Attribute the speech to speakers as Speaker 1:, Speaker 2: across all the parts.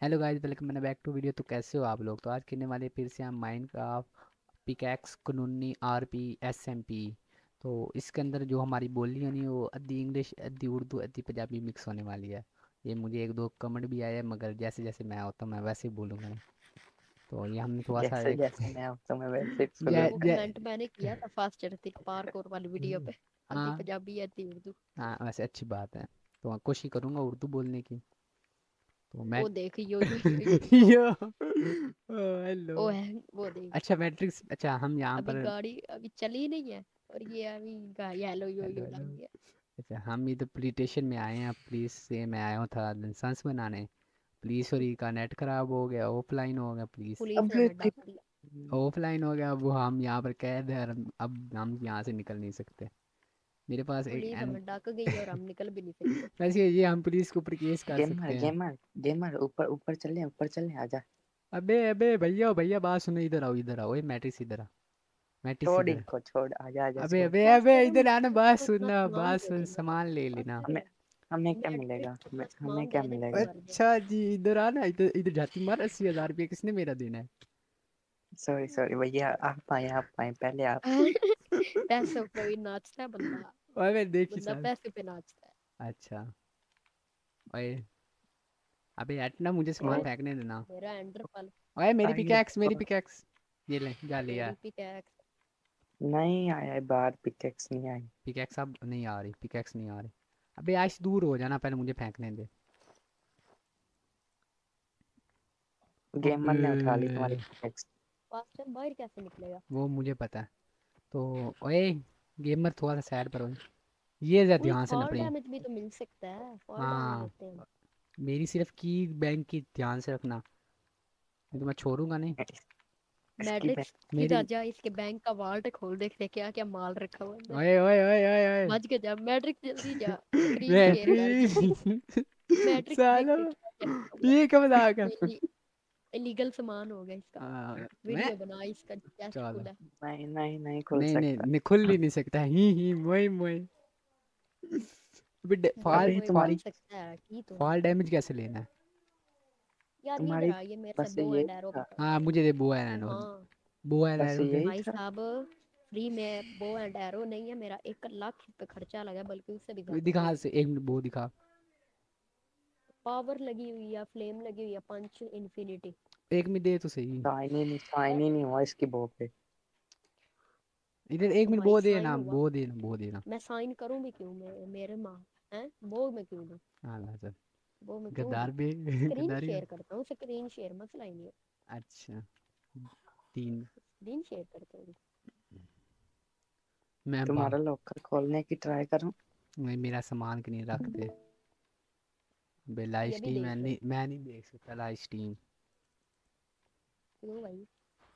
Speaker 1: Hello guys, welcome मैंने back to video. तो कैसे हो आप लोग? तो आज खेलने वाले फिर से हम माइनक्राफ्ट पिकैक्स कानूनी आरपी एसएमपी। तो इसके अंदर जो हमारी बोली होनी है वो आधी इंग्लिश आधी उर्दू आधी पंजाबी मिक्स होने वाली है। ये मुझे एक दो कमेंट भी आए हैं, मगर जैसे जैसे मैं होता हूँ मैं वैसे ही बोलूँगा। तो ये हमने थोड़ा सा
Speaker 2: जैसे
Speaker 1: एक
Speaker 2: जैसे मैं होता हूँ मैं वैसे ही
Speaker 1: जै,
Speaker 2: बोलूंगा।
Speaker 1: जै,
Speaker 3: कमेंट मैंने किया था फास्ट ऋतिक पार्कोर वाली वीडियो पे। आधी
Speaker 1: हाँ
Speaker 3: पंजाबी आधी उर्दू।
Speaker 1: हाँ, वैसे अच्छी बात है। तो मैं कोशिश करूँगा उर्दू बोलने की। तो मैं
Speaker 3: वो देख यो
Speaker 1: यो हेलो।
Speaker 3: वो है वो देख।
Speaker 1: अच्छा मैट्रिक्स, अच्छा हम यहाँ
Speaker 3: अभी
Speaker 1: पर
Speaker 3: गाड़ी अभी चली नहीं है और ये अभी येलो
Speaker 1: हेलो
Speaker 3: यो
Speaker 1: हेलो।
Speaker 3: लग गया।
Speaker 1: अच्छा हम इधर पुलिस स्टेशन में आए हैं। पुलिस से मैं आया हूँ था लाइसेंस बनाने। पुलिस और का नेट खराब हो गया, ऑफलाइन हो गया। पुलिस
Speaker 3: पुलिस ने
Speaker 2: अबे
Speaker 3: हमें डाक लिया।
Speaker 1: ऑफलाइन हो गया। वो हम यहाँ पर कैद है और अब हम यहाँ से निकल नहीं सकते। मेरे पास एक
Speaker 3: पुलिस हमें डाक गई और हम निकल भी नहीं सकते।
Speaker 1: वैसे ये हम पुलिस के ऊपर केस कर
Speaker 2: गेमर
Speaker 1: सकते हैं।
Speaker 2: गेमर गेमर ऊपर चले आजा।
Speaker 1: अबे अबे भैया भैया बात सुनो, इधर आओ। ये मैट्रिक्स इधर आ। मैट्रिक्स
Speaker 2: छोड़
Speaker 1: इधर आ।
Speaker 2: इनको छोड़ आजा आजा
Speaker 1: अबे
Speaker 2: छोड़।
Speaker 1: अबे
Speaker 3: बस
Speaker 1: अबे
Speaker 3: तेरे
Speaker 1: इधर आना, बात
Speaker 3: को इतना
Speaker 1: सुनना,
Speaker 3: सामान
Speaker 1: बात
Speaker 3: दे
Speaker 1: सुन,
Speaker 3: देंगे।
Speaker 1: सामान ले
Speaker 3: बस
Speaker 1: लेना।
Speaker 2: हमें
Speaker 3: तेरे
Speaker 2: हमें क्या
Speaker 3: मैट्रिक
Speaker 2: मिलेगा
Speaker 3: का
Speaker 2: हमें
Speaker 3: सामान
Speaker 2: क्या
Speaker 3: दे दे तू
Speaker 2: मिलेगा।
Speaker 3: मर जाए।
Speaker 1: अच्छा जी इधर आना, इधर जाती मार। 80,000 रुपये किसने मेरा देना है?
Speaker 2: सॉरी सॉरी भैया आप आए पहले आप।
Speaker 3: पैसों पे भी नाचता है बंदा।
Speaker 1: ओए देखी
Speaker 3: बंदा
Speaker 1: साहब।
Speaker 3: पैसे पे नाचता है।
Speaker 1: अच्छा ओए, अबे हटना, मुझे सामान
Speaker 3: ओ
Speaker 1: फेंकने देना।
Speaker 3: मेरा एंडरपल।
Speaker 1: ओए
Speaker 2: आइए
Speaker 1: मेरी पिकैक्स ये ले जा लिया।
Speaker 3: तेरी पिकैक्स।
Speaker 2: नहीं आया बाहर पिकेक्स नहीं आई।
Speaker 1: पिकैक्स अब नहीं आ रही, पिकैक्स नहीं आ रही। अबे आज दूर हो जाना, पहले मुझे फेंकने दे।
Speaker 2: गेमर
Speaker 1: अबे
Speaker 2: ने उठा ली तुम्हारी पिकेक्स।
Speaker 3: फास्ट टाइम बाहर कैसे निकलेगा?
Speaker 1: वो मुझे पता है। तो ओए गेमर थोड़ा सा साइड पर हो। ये जरा
Speaker 3: कोई
Speaker 1: ध्यान से
Speaker 3: फॉल
Speaker 1: नपड़े।
Speaker 3: डैमेज भी तो मिल सकता है, फॉल डैमेज
Speaker 1: हाँ,
Speaker 3: लेते हैं।
Speaker 1: मेरी सिर्फ की बैंक की ध्यान से रखना, नहीं तो मैं छोड़ूंगा नहीं।
Speaker 2: इसकी
Speaker 3: मैड्रिक्स
Speaker 1: मेरी
Speaker 3: इधर जा, इसके बैंक का वाल्ट खोल, देखते क्या क्या माल रखा हुआ है अंदर।
Speaker 1: ओए ओए ओए ओए ओए
Speaker 3: बच के जा मैड्रिक्स, जल्दी जा। स्क्रीन शेयर कर जल्दी।
Speaker 1: बेहतरीन
Speaker 3: मैड्रिक्स देख
Speaker 1: सालो,
Speaker 3: के क्या क्या रखा हुआ
Speaker 1: ये कब आ गया?
Speaker 3: है। इलीगल सामान हो गया इसका।
Speaker 1: मैं
Speaker 3: वीडियो बना, इसका चेस्ट
Speaker 1: चलो,
Speaker 3: खुला है।
Speaker 2: नहीं नहीं नहीं खुल
Speaker 1: नहीं नहीं
Speaker 2: सकता।
Speaker 1: नहीं, खुल ही नहीं सकता। ही मोई मोई। अबे
Speaker 3: मोए
Speaker 2: अबे
Speaker 3: मोए
Speaker 2: तुम्हारी
Speaker 3: खुल सकता है की तो नहीं।
Speaker 1: फॉल डैमेज कैसे लेना है?
Speaker 3: यार ये इधर
Speaker 2: तुम्हारी
Speaker 3: आ, ये मेरे से
Speaker 2: बस
Speaker 3: बो
Speaker 2: यही
Speaker 3: एंड एरो पे
Speaker 2: था।
Speaker 3: कर।
Speaker 1: हाँ मुझे दे, बो एंड एरो।
Speaker 3: हाँ
Speaker 1: बो एंड
Speaker 2: बस
Speaker 1: एरो दे।
Speaker 2: यही
Speaker 3: भाई
Speaker 2: था।
Speaker 3: साहब, फ्री में बो एंड एरो नहीं है, मेरा 1 लाख रुपए खर्चा लगा है, बल्कि उससे भी ज्यादा।
Speaker 1: दिखा से एक मिनट, बो दिखा।
Speaker 3: पावर लगी हुई है, फ्लेम लगी हुई है, पंच इन्फिनिटी।
Speaker 1: एक मिनट दे तो सही।
Speaker 2: साइन ही नहीं हुआ इसकी बो पे।
Speaker 1: इधर एक
Speaker 3: तो
Speaker 1: मिनट,
Speaker 3: भाई
Speaker 1: बो
Speaker 3: साइन
Speaker 1: देना,
Speaker 3: हुआ।
Speaker 1: बो देना, बो देना।
Speaker 3: मैं साइन करूं भी क्यों? मेरे माँ हैं, बो में क्यों दूं?
Speaker 1: हाँ ला चल।
Speaker 3: बो में क्यों दूं?
Speaker 1: गद्दार भी
Speaker 3: स्क्रीन
Speaker 1: गद्दारी।
Speaker 3: शेयर करता हूँ, स्क्रीन शेयर मसला ही नहीं है।
Speaker 1: अच्छा तीन।
Speaker 3: स्क्रीन शेयर करता हूँ।
Speaker 1: मैं बा
Speaker 2: तुम्हारा लॉकर खोलने की ट्राई करूं।
Speaker 1: मेरा सामान क्यों नहीं रखते? बे लाइव
Speaker 3: ये भी
Speaker 1: स्ट्रीम
Speaker 3: देख लो।
Speaker 1: मैं नहीं देख सकता लाइव स्ट्रीम।
Speaker 3: क्यों भाई?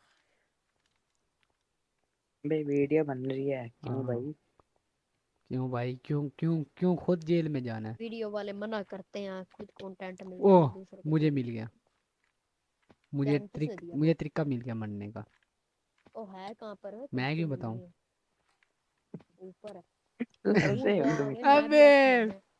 Speaker 2: भाई वीडियो बन रही है क्यों
Speaker 1: हाँ
Speaker 2: भाई।
Speaker 1: क्यों भाई, क्यों क्यों क्यों खुद जेल में जाना है?
Speaker 3: वीडियो वाले मना करते हैं, खुद कंटेंट मिलता है
Speaker 1: ओह,
Speaker 3: तो दूसरों को
Speaker 1: मुझे
Speaker 3: क्यों?
Speaker 1: मिल गया।
Speaker 3: टैन किसने दिया?
Speaker 1: मुझे तरीका मिल गया मरने का।
Speaker 3: ओ है कहाँ पर है?
Speaker 1: मैं
Speaker 3: तुझको
Speaker 1: क्यों
Speaker 3: मिल
Speaker 1: बताऊं?
Speaker 3: गई है। ऊपर है। कूद
Speaker 2: लड़ते हो
Speaker 3: जा,
Speaker 2: तुम
Speaker 3: ओए
Speaker 2: इसमें।
Speaker 3: मैं भी
Speaker 1: अबे
Speaker 3: ऐसे मरना है।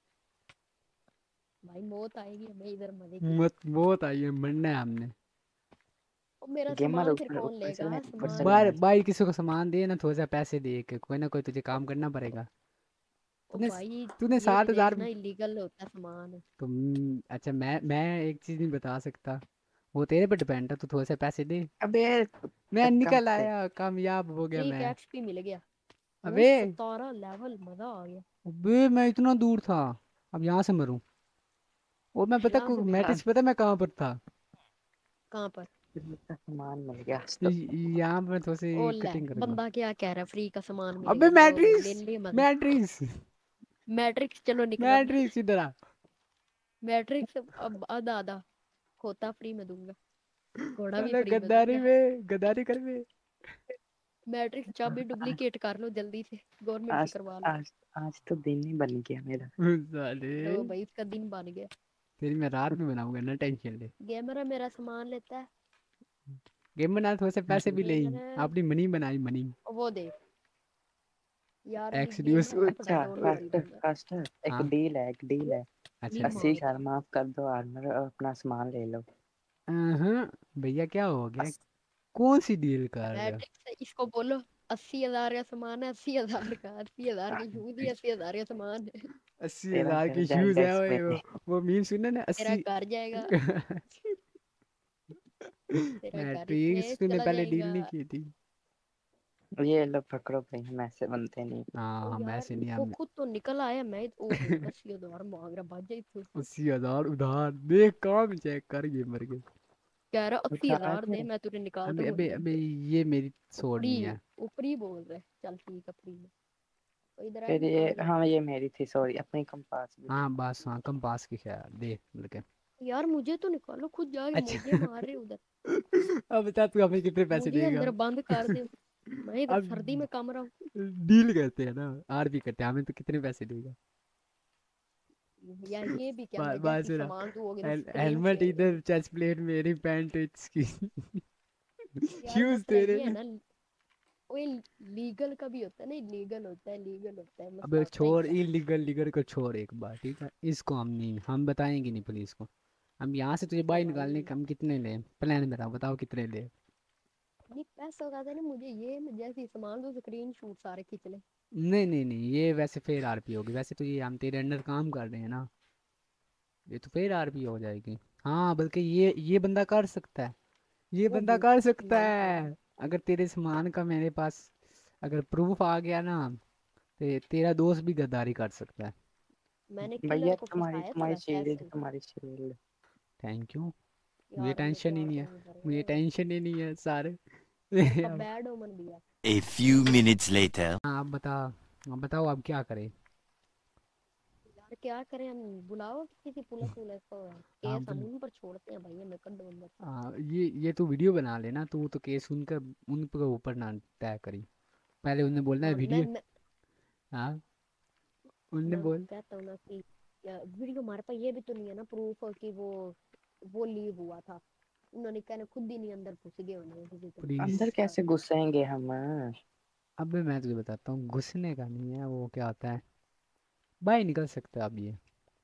Speaker 3: भाई मौत आएगी हमें इधर मजे की।
Speaker 1: मत, बहुत आई है, मरना है हमने।
Speaker 3: ओ मेरा
Speaker 2: गेमर
Speaker 3: सामान फिर
Speaker 2: ऊपर
Speaker 3: कौन
Speaker 2: ऊपर
Speaker 3: लेगा?
Speaker 2: चले ऊपर
Speaker 3: सामान
Speaker 2: चले
Speaker 1: बाहर
Speaker 2: आज।
Speaker 1: बाहर किसी को सामान दे ना, थोड़ा सा पैसे दे के कोई ना कोई तुझे काम करना पड़ेगा।
Speaker 3: ओ
Speaker 1: तूने
Speaker 3: भाई,
Speaker 1: तूने
Speaker 3: ये भी
Speaker 1: 7,000।
Speaker 3: देखना इलीगल होता है सामान।
Speaker 1: तो अच्छा मैं एक चीज नहीं बता सकता, वो तेरे पे डिपेंड है। तू थोड़े से पैसे दे।
Speaker 2: अबे
Speaker 1: मैं
Speaker 2: धक्का
Speaker 1: निकल
Speaker 2: मत दे।
Speaker 1: आया, कामयाब हो गया
Speaker 3: फ्री
Speaker 1: मैं।
Speaker 3: कैक्स भी मिल गया। ओ
Speaker 1: अबे
Speaker 3: 17 लेवल, मजा आ गया।
Speaker 1: अबे मैं इतना दूर था, अब यहाँ से मरूं? और मैं पता
Speaker 3: यहाँ से भी
Speaker 2: हाँ
Speaker 1: मैट्रिक्स, पता मैं कहाँ पर था?
Speaker 3: कहाँ पर?
Speaker 2: फ्री का सामान मिल गया आज तो।
Speaker 1: यहाँ पर थोड़ी
Speaker 3: ओ
Speaker 1: सी
Speaker 3: ले,
Speaker 1: कटिंग करूंगा।
Speaker 3: बंदा क्या कह रहा है, फ्री का सामान मिल
Speaker 1: अबे
Speaker 3: गया, लो भाई ले
Speaker 1: मैट्रिक्स,
Speaker 3: ले मजे।
Speaker 1: मैट्रिक्स,
Speaker 3: मैट्रिक्स चलो निकलो।
Speaker 1: मैट्रिक्स इधर आ।
Speaker 3: मैट्रिक्स अब आधा आधा खोता फ्री में दूंगा। घोड़ा भी
Speaker 1: साला
Speaker 3: फ्री में
Speaker 1: गद्दारी
Speaker 3: दूंगा।
Speaker 1: में, गद्दारी कर में।
Speaker 3: मैट्रिक्स चाबी
Speaker 2: आज
Speaker 3: डुप्लीकेट कर लो जल्दी से, गवर्नमेंट से
Speaker 2: आज
Speaker 3: करवा लो।
Speaker 2: आज आज तो दिन ही बन गया मेरा।
Speaker 1: साले
Speaker 3: लो भाई, इसका दिन बन गया।
Speaker 1: तेरी मैं रात में बनाऊंगा ना, टेंशन ले।
Speaker 3: गेमर है, मेरा सामान लेता है।
Speaker 1: गेम बना, थोड़े से पैसे भी ले।
Speaker 3: गेमर है।
Speaker 1: अपनी मनी बनाई, मनी।
Speaker 3: वो देख यार, अभी
Speaker 1: एक्सक्यूज।
Speaker 3: गेमर है, थोड़ा
Speaker 2: अच्छा
Speaker 3: डाउनलोड ही
Speaker 2: फास्टर
Speaker 3: दूंगा।
Speaker 2: फास्टर एक
Speaker 1: हाँ
Speaker 2: डील है एक डील है।
Speaker 1: अच्छा
Speaker 3: नहीं
Speaker 2: 80,000 माफ कर दो आर्मर और अपना सामान ले लो।
Speaker 1: हाँ भैया क्या हो गया,
Speaker 2: अस-
Speaker 1: कौन सी डील कर रहे हो?
Speaker 3: मैट्रिक्स से इसको बोलो 80,000 का सामान है, 80,000 का, 80,000 की शूज ही 80,000 का सामान है।
Speaker 1: 80,000
Speaker 2: घर
Speaker 1: की शूज
Speaker 2: जाएगा
Speaker 1: है
Speaker 2: इस
Speaker 1: ओए,
Speaker 2: महीने।
Speaker 1: वो मीम सुना ना
Speaker 3: तेरा
Speaker 1: 80।
Speaker 3: घर जाएगा, तेरा घर
Speaker 1: मैट्रिक्स
Speaker 3: इसमें
Speaker 1: तूने
Speaker 3: चला
Speaker 1: पहले डील
Speaker 3: जाएगा।
Speaker 1: नहीं की थी।
Speaker 2: ये लो पकड़ो भाई, हम ऐसे बनते नहीं।
Speaker 1: हाँ
Speaker 3: ओ
Speaker 1: हम
Speaker 3: यार
Speaker 1: ऐसे नहीं,
Speaker 3: वो
Speaker 1: हम
Speaker 3: खुद तो निकल आया, मैं ओहो 80,000 मांग रहा, भाग जाई तू।
Speaker 1: 80,000 उधार देख, काम चेक कर, ये मर गए।
Speaker 3: कह रहा अस्सी
Speaker 2: उठा
Speaker 3: हजार
Speaker 2: के
Speaker 3: दे, मैं तुझे निकाल
Speaker 1: अबे
Speaker 3: दूंगा
Speaker 1: अबे
Speaker 3: जेब
Speaker 1: अबे,
Speaker 3: से।
Speaker 1: ये मेरी सोड
Speaker 3: ऊपरी,
Speaker 1: नहीं है।
Speaker 3: ऊपरी बोल रहे, चल ठीक है फ्री में। तो इधर आ
Speaker 2: फिर ये,
Speaker 3: निकाल दे।
Speaker 2: हाँ ये मेरी थी, सॉरी, अपनी कंपास भी
Speaker 1: हाँ
Speaker 2: थी।
Speaker 1: बस, हाँ कम पास की ख्याल दे लड़के।
Speaker 3: यार मुझे तो निकालो, खुद जाके मुझे
Speaker 1: अच्छा।
Speaker 3: मार रहे उधर।
Speaker 1: अब बता तू हमें कितने पैसे
Speaker 3: मुझे
Speaker 1: देगा?
Speaker 3: अंदर बंद कर दे, मैं इधर
Speaker 1: अब
Speaker 3: सर्दी में कम रहा हूँ।
Speaker 1: डील करते हैं ना, आर भी करते हैं, हमें तो कितने पैसे देगा?
Speaker 3: या ये भी क्या, मैं
Speaker 1: बात
Speaker 3: जैसी
Speaker 1: सुना,
Speaker 3: सामान दूंगी तो स्क्रीन
Speaker 1: हेलमेट
Speaker 3: शेयर
Speaker 1: इधर,
Speaker 3: करूँ।
Speaker 1: चेस्ट प्लेट मेरी, पैंट इसकी।
Speaker 3: यार
Speaker 1: शूज
Speaker 3: मसला
Speaker 1: तेरे।
Speaker 3: ये है ना, वो लीगल का भी होता है ना, इलीगल होता है, लीगल होता है,
Speaker 1: अबे
Speaker 3: मसला होता है
Speaker 1: छोड़,
Speaker 3: इसका।
Speaker 1: इलीगल लीगल को छोड़ एक बार, ठीक है, इसको हम नहीं, हम बताएंगे नहीं पुलिस को। हम यहाँ से तुझे
Speaker 3: तो
Speaker 1: बाहर निकालने
Speaker 3: भाई
Speaker 1: के हम कितने ले, प्लान बताओ, बताओ कितने ले।
Speaker 3: नहीं पैसा का था ना मुझे, ये मैं जैसे सामान दो स्क्रीन शूट सारे खींच ले।
Speaker 1: नहीं नहीं नहीं, ये वैसे फेर आरपी होगी, वैसे तो ये हम तेरे अंडर काम कर रहे हैं ना, ये तो फेर आरपी हो जाएगी। हाँ बल्कि ये बंदा कर सकता है, ये
Speaker 3: वो
Speaker 1: बंदा कर
Speaker 3: बोलता
Speaker 1: सकता
Speaker 3: सामान चला
Speaker 1: है।
Speaker 3: गया।
Speaker 1: अगर तेरे सामान का मेरे पास अगर प्रूफ आ गया ना, तो तेरा दोस्त भी गद्दारी कर सकता है।
Speaker 3: मैंने
Speaker 2: भैया
Speaker 3: किलर को
Speaker 2: तुम्हारी
Speaker 3: फंसाया था
Speaker 2: तुम्हारी
Speaker 3: वैसे
Speaker 2: शील्ड,
Speaker 3: ऐसे।
Speaker 2: तुम्हारी शील्ड।
Speaker 1: Thank you. मुझे
Speaker 3: यार मैं
Speaker 1: टेंशन ही
Speaker 3: क्या
Speaker 1: नहीं है,
Speaker 3: करूँ इधर
Speaker 1: मुझे
Speaker 3: यार।
Speaker 1: टेंशन ही नहीं है सारे।
Speaker 3: मेरे पास
Speaker 1: अब
Speaker 3: बैड ओमन भी है।
Speaker 4: A few minutes later.
Speaker 1: हाँ आप बता, आप बताओ अब क्या करें?
Speaker 3: यार क्या करें हम, बुलाओ किसी पुलिस पुलिस को,
Speaker 1: हाँ
Speaker 3: केस हम उन पर छोड़ते हैं भाई, हमें कर दो अंदर।
Speaker 1: हाँ, ये तू वीडियो बना लेना, तू तो केस उनका उन पर ऊपर ना तय करी, पहले उन्हें बोलना है
Speaker 3: हाँ मैं
Speaker 1: वीडियो।
Speaker 3: मैं
Speaker 1: हाँ उनने
Speaker 3: मैं
Speaker 1: बोल।
Speaker 3: कहता हूँ ना कि वीडियो हमारे पास ये भी तो नहीं है ना प्रूफ कि वो लीव हुआ था। उन्होंने कहने खुद ही नहीं अंदर घुस गए उन्हें किसी
Speaker 1: प्लीज।
Speaker 2: अंदर
Speaker 3: तरह।
Speaker 2: कैसे घुसेंगे हम?
Speaker 1: अब मैं तुझे बताता हूँ, घुसने का नहीं है, वो क्या होता है, बाहर निकल सकते हो अब ये।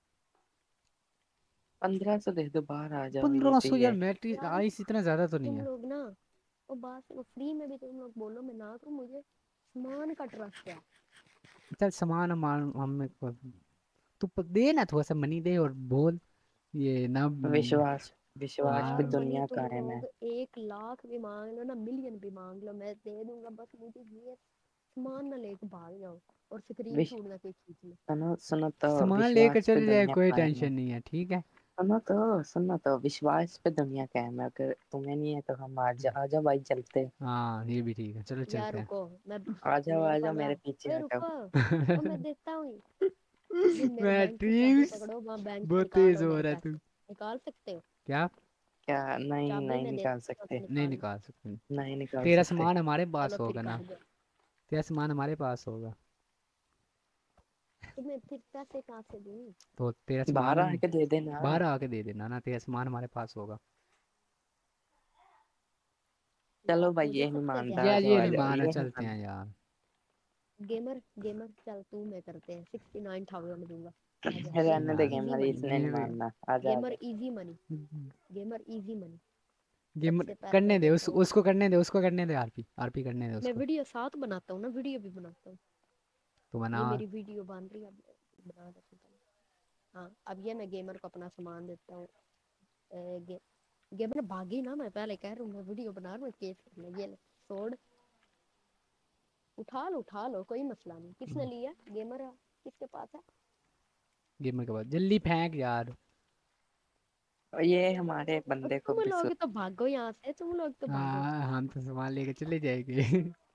Speaker 2: 1500 दे दो, बाहर आ जाओ, ये
Speaker 1: 1500
Speaker 2: सही
Speaker 1: यार,
Speaker 2: है।
Speaker 1: मैट्रिक
Speaker 3: यार
Speaker 1: आइस इतना ज़्यादा तो नहीं
Speaker 3: तुम
Speaker 1: है।
Speaker 3: लोग ना, वो बात सुनो, फ्री में भी तुम लोग बोलो मैं ना करूँ, मुझे सामान का ट्रस्ट है।
Speaker 1: चल सामान हम तू दे ना, थोड़ा सा मनी दे और बोल, ये ना
Speaker 2: विश्वास,
Speaker 3: ओ
Speaker 2: विश्वास पे
Speaker 3: यार मनी
Speaker 2: दुनिया
Speaker 3: तुम
Speaker 2: कायम है।
Speaker 3: लोग 1 लाख भी मांग लो ना, मिलियन भी मांग लो, मैं दे दूंगा, बस मुझे ये सामान ना लेके भाग जाओ और स्क्रीन
Speaker 2: विश
Speaker 3: शॉट ना कोई खींच ले।
Speaker 2: सुनो तो,
Speaker 1: सामान लेकर
Speaker 2: विश्वास पे
Speaker 1: चले जाए,
Speaker 2: दुनिया
Speaker 1: कोई
Speaker 2: कायम है।
Speaker 1: टेंशन नहीं है, ठीक है।
Speaker 2: सुनो तो विश्वास पे दुनिया कायम है। अगर तुम्हें नहीं है तो हम आ जाओ भाई, चलते हैं।
Speaker 1: हाँ ये भी ठीक है, चलो
Speaker 3: यार
Speaker 1: चलते हैं।
Speaker 3: रुको, मैं
Speaker 2: आ
Speaker 3: मेरे
Speaker 2: जाओ
Speaker 3: पास
Speaker 2: मेरे पीछे
Speaker 3: ओए
Speaker 2: आ जाओ।
Speaker 3: रुको, ओ मैं देता हूँ। ये मेरे बैंक की चाबी
Speaker 1: मैट्रिक्स
Speaker 3: पकड़ो, वहाँ बैंक से
Speaker 1: बहुत तेज
Speaker 3: निकालो
Speaker 1: हो
Speaker 3: मेरे
Speaker 1: रहा है
Speaker 3: पैसे।
Speaker 1: तू।
Speaker 3: निकाल सकते हो?
Speaker 1: क्या?
Speaker 2: क्या? नहीं
Speaker 3: चाबी
Speaker 2: नहीं
Speaker 3: मैं
Speaker 2: निकाल
Speaker 3: देता हूँ तो
Speaker 2: सकते।
Speaker 1: नहीं
Speaker 3: निकालो।
Speaker 1: निकाल सकते।
Speaker 2: नहीं निकाल
Speaker 1: तेरा
Speaker 2: सकते।
Speaker 1: सामान हमारे
Speaker 3: चलो
Speaker 1: पास
Speaker 3: फिर
Speaker 1: होगा ना,
Speaker 3: कर दो।
Speaker 1: तेरा सामान हमारे पास होगा,
Speaker 3: तुम्हें फिर पैसे कहाँ से दूँ?
Speaker 1: तो तेरा
Speaker 2: बाहर
Speaker 1: सामान
Speaker 2: आके दे देना।
Speaker 1: बाहर आके दे देना ना, तेरा सामान हमारे पास होगा।
Speaker 2: चलो
Speaker 3: यार
Speaker 2: भाई,
Speaker 3: मुझे
Speaker 2: ये नहीं
Speaker 3: सबसे
Speaker 2: मानता, आ
Speaker 3: ज्यादा
Speaker 1: यार
Speaker 2: जाओ
Speaker 1: ये
Speaker 2: आ
Speaker 1: नहीं
Speaker 2: जाओ,
Speaker 1: माना,
Speaker 2: ये नहीं
Speaker 1: चलते हैं
Speaker 2: मानता।
Speaker 1: यार।
Speaker 3: गेमर गेमर चल तू मैं करते हैं, 69,000 दूंगा। आजा
Speaker 2: रहने
Speaker 3: गेमर
Speaker 2: दे
Speaker 1: यार
Speaker 3: इजी
Speaker 2: गेमर,
Speaker 3: मनी।
Speaker 2: इसने नहीं
Speaker 1: गेम
Speaker 2: मानना, आ जा आ
Speaker 3: गेमर
Speaker 2: जा।
Speaker 3: Easy money. Gamer easy money.
Speaker 1: Game
Speaker 3: सबसे पहले
Speaker 1: करने दे,
Speaker 3: देखो,
Speaker 1: उसको करने दे, उसको करने दे, आरपी आरपी करने दे
Speaker 3: मैं
Speaker 1: उसको।
Speaker 3: वीडियो साथ बनाता हूँ ना, वीडियो भी बनाता हूँ।
Speaker 1: तो बना।
Speaker 3: ये मेरी वीडियो बन रही है, अब बना देती हूँ। हाँ अब ये मैं गेमर को अपना सामान देता हूँ। गेमर भागी ना, मैं पहले कह रहा हूँ, मैं वीडियो बना रहा हूँ, केस कर ले, ये ले सोड, उठा लो कोई मसला नहीं। किसने लिया गेमर? किसके पास है?
Speaker 1: गेमर के बाद जल्दी फेंक यार।
Speaker 2: और ये हमारे
Speaker 3: और
Speaker 2: बंदे को
Speaker 3: तुम
Speaker 2: भी
Speaker 3: लोग तो भागो यहाँ से, तुम लोग तो भागो।
Speaker 1: हाँ हम तो सामान लेके चले जाएंगे।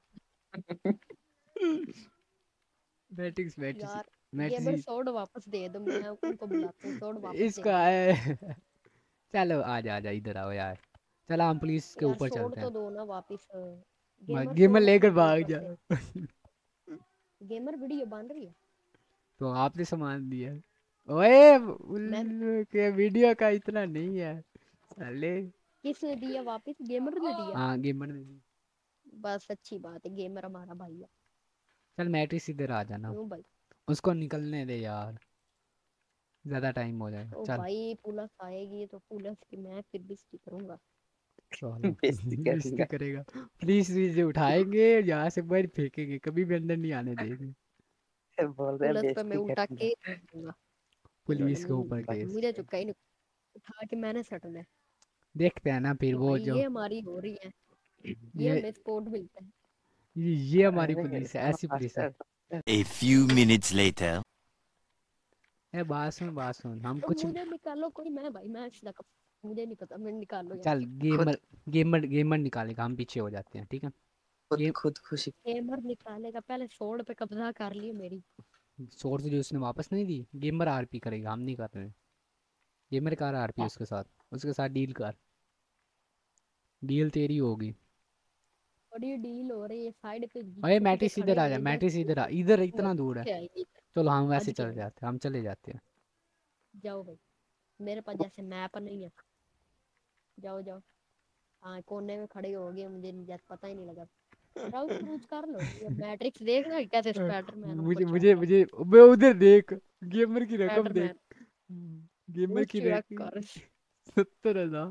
Speaker 1: मैट्रिक्स मैट्रिक्स
Speaker 3: यार गेमर
Speaker 1: मैट्रिक्स
Speaker 3: सोड वापस दे दो, मैं उनको बुलाता हूँ, सोड वापस दे
Speaker 1: इसका
Speaker 3: दो।
Speaker 1: है। चलो आ जा इधर आओ यार, चलो हम पुलिस के
Speaker 3: यार
Speaker 1: ऊपर
Speaker 3: सोड
Speaker 1: चलते
Speaker 3: तो
Speaker 1: हैं।
Speaker 3: दो ना वापस। गेमर
Speaker 1: गेमर
Speaker 3: सोड
Speaker 1: लेकर
Speaker 3: खींच लो
Speaker 1: भाग
Speaker 3: ऊपर
Speaker 1: जा।
Speaker 3: से। गेमर वीडियो बन रही है।
Speaker 1: तो आपने सामान दिया। ओए
Speaker 3: मैं
Speaker 1: उल्लू के वीडियो का इतना नहीं है साले।
Speaker 3: किसने दिया वापस? गेमर ने दिया।
Speaker 1: हाँ गेमर ने दी।
Speaker 3: बस अच्छी बात है, गेमर हमारा भाई है।
Speaker 1: चल मैट्रिक्स इधर आ जाना,
Speaker 3: क्यों भाई?
Speaker 1: उसको निकलने दे यार, ज़्यादा टाइम हो जाएगा।
Speaker 3: तो
Speaker 1: चल
Speaker 3: भाई पुलिस आएगी तो पुलिस की मैं फिर बेइज्जती करूंगा।
Speaker 1: चलो
Speaker 2: बेइज्जती
Speaker 1: बेइज्जती
Speaker 2: करूंगा।
Speaker 1: करेगा। पुलिस से उठाएंगे यहाँ से बाहर फेंकेंगे, कभी भी अंदर नहीं आने देंगे।
Speaker 2: बोल रहे
Speaker 3: पुलिस पे मैं
Speaker 2: बेइज्जती
Speaker 3: उठा
Speaker 2: करूंगा।
Speaker 3: के दूंगा। इन्होंने
Speaker 1: पुलिस के ऊपर
Speaker 2: भाई
Speaker 1: केस।
Speaker 3: मुझे चुका ही नहीं, उठा के मैंने सटना है
Speaker 1: देखते हैं ना फिर
Speaker 3: कि
Speaker 1: वो
Speaker 3: भाई
Speaker 1: जो
Speaker 3: ये हमारी हो रही है, ये
Speaker 1: ये
Speaker 3: हमें सपोर्ट मिलता है।
Speaker 1: ये हमारी
Speaker 2: अरे
Speaker 1: पुलिस है,
Speaker 2: सुनो
Speaker 1: ऐसी पुलिस है।
Speaker 2: Faster.
Speaker 4: A few minutes later.
Speaker 1: ए बात सुन हम
Speaker 3: तो
Speaker 1: कुछ
Speaker 3: मुझे निकालो कोई, मैं भाई मैं सीधा मुझे नहीं पता, मैं निकालो यहाँ
Speaker 1: चल
Speaker 3: से।
Speaker 2: खुद
Speaker 1: गेमर निकालेगा, हम पीछे हो जाते हैं, ठीक है।
Speaker 2: खुद
Speaker 1: गेम
Speaker 2: खुद खुशी।
Speaker 3: गेमर निकालेगा, पहले स्वॉर्ड पे कब्जा कर लिए मेरी।
Speaker 1: सोर्स जो उसने वापस नहीं दी, गेमर आरपी करेगा, हम नहीं कर रहे। गेमर कर आरपी उसके साथ डील कर, डील तेरी होगी।
Speaker 3: बड़ी डील हो रही है साइड पे,
Speaker 1: अरे
Speaker 3: पीछे
Speaker 1: मैटिस
Speaker 3: खड़े
Speaker 1: इधर आ
Speaker 3: हुए
Speaker 1: जा,
Speaker 3: इधर
Speaker 1: मैटिस इधर आ, इधर
Speaker 3: वो
Speaker 1: इतना दूर है।
Speaker 3: क्या है,
Speaker 1: चलो हम वैसे
Speaker 3: आज क्या
Speaker 1: चल
Speaker 3: है।
Speaker 1: जाते हैं, हम चले जाते हैं।
Speaker 3: जाओ भाई, मेरे पास जैसे मैप नहीं है। जाओ जाओ, हाँ कोने में खड़े हो गए, मुझे जैसे पता ही नहीं लगा। ब्राउज क्रूज कर लो, ये मैट्रिक्स देखना कैसे स्पाइडरमैन ऊपर चढ़ता है।
Speaker 1: मुझे मैं उधर देख, गेमर की रकम देख,
Speaker 3: स्पाइडरमैन
Speaker 1: गेमर की
Speaker 3: ऊंची रख
Speaker 1: रकम
Speaker 3: कर।
Speaker 1: 70,000।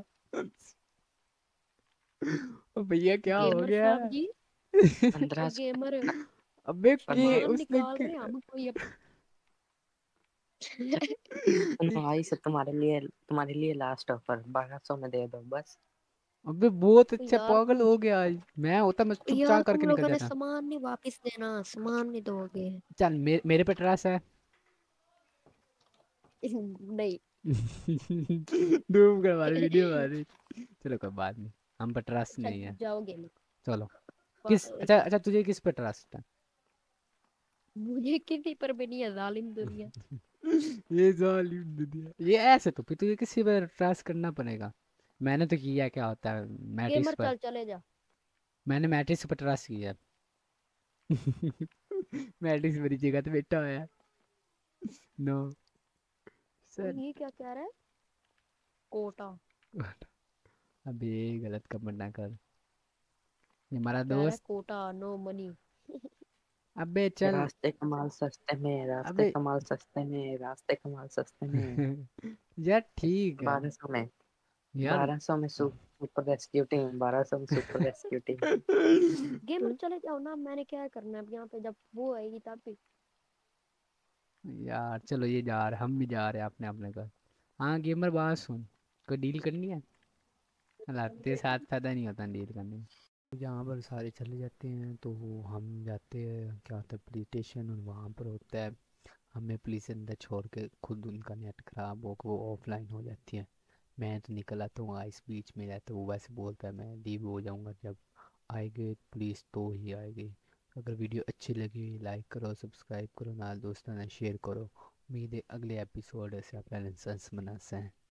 Speaker 1: ओ भैया क्या हो
Speaker 3: गेमर
Speaker 1: गया?
Speaker 3: साहब जी, वो
Speaker 2: 1500।
Speaker 3: गेमर
Speaker 1: अबे के
Speaker 2: पंद्रह
Speaker 3: सामान
Speaker 1: उसने
Speaker 3: निकाल रहे हैं, हम कोई
Speaker 2: सुनो भाई से तुम्हारे लिए लास्ट ऑफर 1200 में दे दो बस।
Speaker 1: अबे बहुत अच्छा,
Speaker 3: यार
Speaker 1: पागल
Speaker 3: तुम
Speaker 1: हो गया आज। मैं होता मैं
Speaker 3: यार
Speaker 1: चुपचाप
Speaker 3: तुम
Speaker 1: करके निकल
Speaker 3: लोगों ने
Speaker 1: जाता।
Speaker 3: सामान नहीं वापस देना, सामान नहीं दोगे।
Speaker 1: चल मेरे पे ट्रस्ट है।
Speaker 3: नहीं।
Speaker 1: डूब कर हमारी वीडियो मारी। चलो कोई बात नहीं, हम पे ट्रस्ट
Speaker 3: अच्छा
Speaker 1: नहीं है।
Speaker 3: जाओ गेमर।
Speaker 1: चलो अच्छा अच्छा, तुझे किस पे ट्रस्ट है?
Speaker 3: मुझे किसी पर भी नहीं है, जालिम दुनिया।
Speaker 1: ये जालिम दुनिया, ये ऐसे तो फिर तुझे किसी पर ट्रस्ट करना पड़ेगा। मैंने तो किया, क्या होता है मैट्रिक्स
Speaker 3: गेमर
Speaker 1: पर,
Speaker 3: चल चले जा।
Speaker 1: मैंने मैट्रिक्स पर ट्रस्ट किया। मैट्रिक्स मेरी जगह तो बैठा हुआ है। नो
Speaker 3: और
Speaker 1: सर।
Speaker 3: ये क्या कह रहा है, कोटा
Speaker 1: अबे गलत कमेंट ना कर, ये हमारा
Speaker 3: कह रहा है,
Speaker 1: दोस्त।
Speaker 3: कोटा नो मनी।
Speaker 1: अबे चल।
Speaker 2: रास्ते कमाल सस्ते में, रास्ते
Speaker 1: अबे
Speaker 2: कमाल सस्ते में, रास्ते कमाल सस्ते में।
Speaker 1: यार ठीक है
Speaker 2: 1200 में,
Speaker 1: यार।
Speaker 2: 1200 में सुपर रेस्क्यू टीम, 1200 में सुपर रेस्क्यू टीम।
Speaker 3: गेमर चले जाओ ना, मैंने क्या करना है अब यहाँ पे, जब वो आएगी तब भी।
Speaker 1: यार चलो ये जा रहे, हम भी जा रहे हैं अपने अपने घर। हाँ गेमर बात सुन, कोई डील करनी है? अल्लाह तेरे साथ फायदा नहीं होता डील करने में। तो जहाँ पर सारे चले जाते हैं तो हम जाते हैं, क्या होता है, पुलिस स्टेशन, और वहाँ पर होता है हमें पुलिस अंदर छोड़ के, खुद उनका नेट खराब हो के वो ऑफलाइन हो जाती है। मैं तो निकल आता हूँ, इस बीच में रहता वो वैसे बोलता है मैं लीव हो जाऊँगा, जब आएगी पुलिस तो ही आएगी। अगर वीडियो अच्छी लगी लाइक करो, सब्सक्राइब करो, ना दोस्तों ने शेयर करो। उम्मीद है अगले एपिसोड से आप बैलेंस बनाते हैं।